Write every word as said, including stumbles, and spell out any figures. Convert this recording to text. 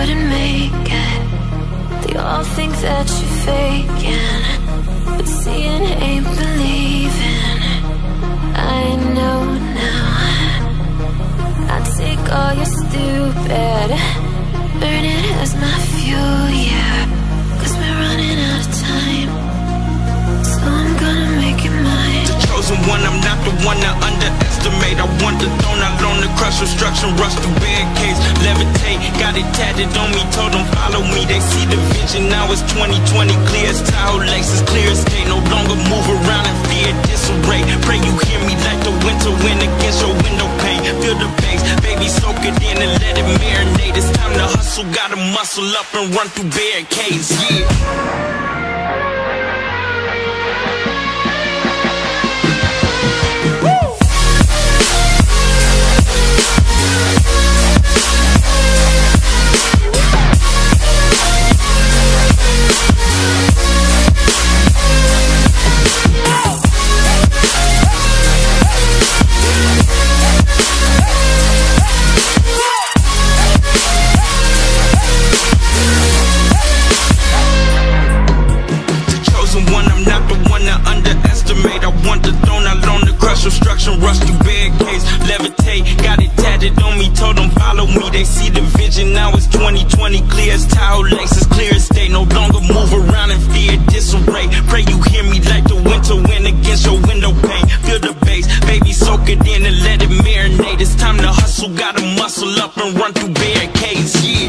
couldn't make it. They all think that you're faking, but seeing ain't believing. I know now. I take all your stupid, burn it as my fuel, yeah. Cause we're running out of time, so I'm gonna make it mine. The chosen one, I'm not the one to underestimate. I want the throne, I loan the crush, obstruction, rush through barricades, levitate. Got it tatted on me, told them follow me. They see the vision, now it's twenty twenty. Clear as Tahoe laces, clear as day. No longer move around in fear, disarray. Pray you hear me like the winter wind against your window pane. Feel the bass, baby, soak it in and let it marinate. It's time to hustle, gotta muscle up and run through barricades, yeah. Obstruction, rush through barricades, levitate. Got it tatted on me, told them follow me. They see the vision, now it's twenty twenty. Clear as Tahoe laces, clear as day. No longer move around in fear, disarray. Pray you hear me like the winter wind against your window pane. Feel the bass, baby, soak it in and let it marinate. It's time to hustle, gotta muscle up and run through barricades, yeah.